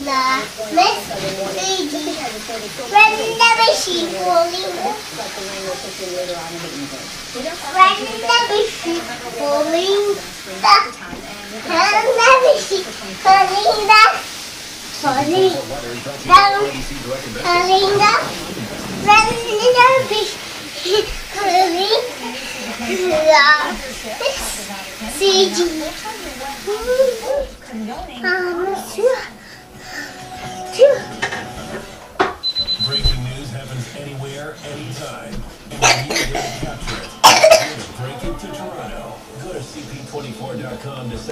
La Miss Lady. When the machine falling. When the machine falling. When the machine falling down. Falling down. Falling down. When the machine falling down. CG. Breaking news happens anywhere, anytime. And we're here to capture it. Break it to Toronto. Go to cp24.com to